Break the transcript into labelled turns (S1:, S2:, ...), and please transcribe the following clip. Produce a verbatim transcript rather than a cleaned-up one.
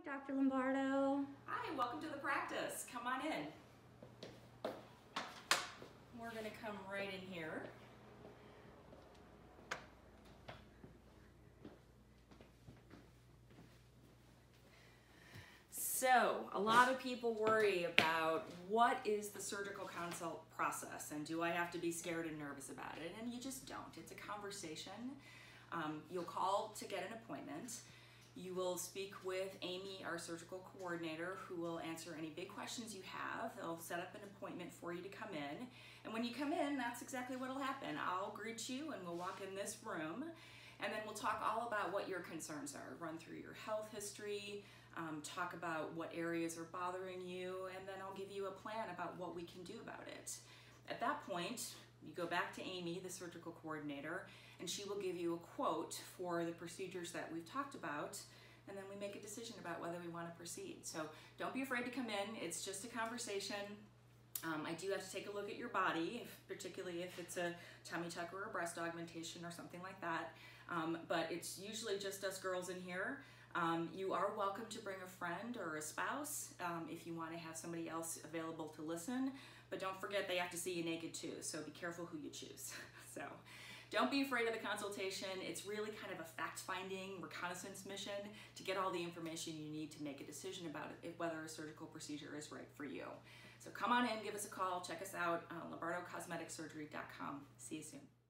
S1: Doctor Lombardo.
S2: Hi, welcome to the practice. Come on in. We're going to come right in here. So, a lot of people worry about what is the surgical consult process and do I have to be scared and nervous about it? And you just don't. It's a conversation. Um, you'll call to get an appointment. You will speak with Amy, our surgical coordinator, who will answer any big questions you have. They'll set up an appointment for you to come in. And when you come in, that's exactly what will happen. I'll greet you and we'll walk in this room. And then we'll talk all about what your concerns are. Run through your health history, um, talk about what areas are bothering you, and then I'll give you a plan about what we can do about it. At that point, you go back to Amy, the surgical coordinator, and she will give you a quote for the procedures that we've talked about, and then we make a decision about whether we want to proceed. So don't be afraid to come in. It's just a conversation. Um, I do have to take a look at your body, if, particularly if it's a tummy tuck or a breast augmentation or something like that. Um, but it's usually just us girls in here. Um, you are welcome to bring a friend or a spouse um, if you want to have somebody else available to listen. But don't forget they have to see you naked too, so be careful who you choose. So don't be afraid of the consultation. It's really kind of a fact-finding reconnaissance mission to get all the information you need to make a decision about if whether a surgical procedure is right for you. So come on in, give us a call, check us out, uh, Lombardo Cosmetic Surgery dot com. See you soon.